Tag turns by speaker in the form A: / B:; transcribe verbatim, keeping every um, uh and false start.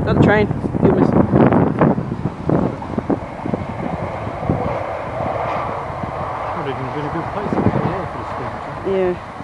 A: Got the train. You miss.
B: Probably going to be in a good place up there for the spring.
A: Yeah.